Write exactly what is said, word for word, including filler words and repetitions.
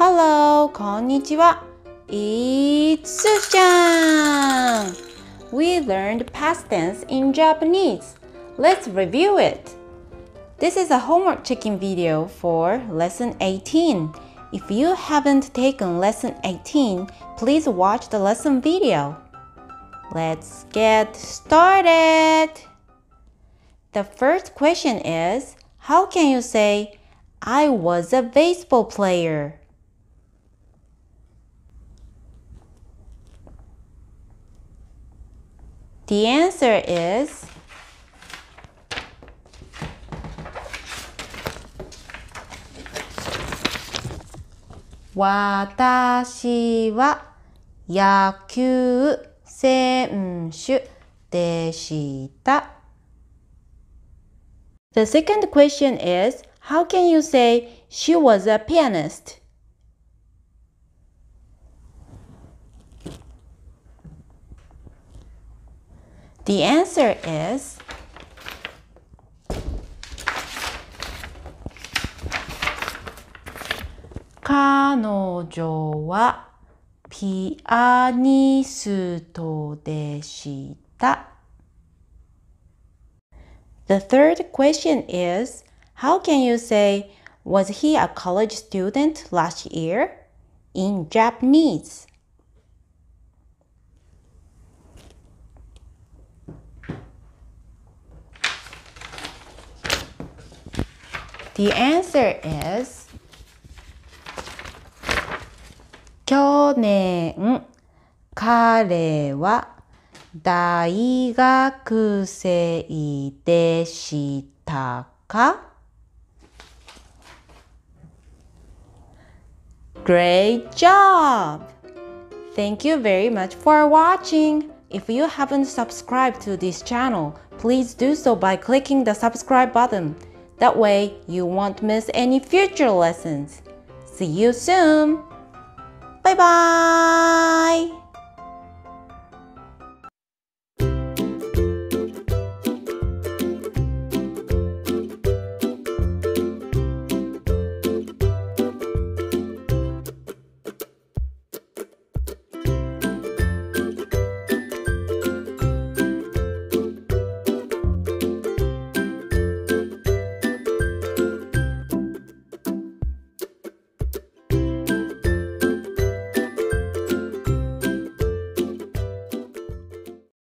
Hello, こんにちは。It's Sushi-Chan. We learned past tense in Japanese. Let's review it. This is a homework checking video for Lesson eighteen. If you haven't taken Lesson eighteen, please watch the lesson video. Let's get started. The first question is, how can you say, I was a baseball player? The answer is私は野球選手でした。The second question is, how can you say she was a pianist? The answer is彼女はピアニストでした。The third question is, how can you say, was he a college student last year? In Japanese. The answer is 去年彼は大学生でしたか? Great job! Thank you very much for watching. If you haven't subscribed to this channel, please do so by clicking the subscribe button. That way, you won't miss any future lessons. See you soon! Bye bye!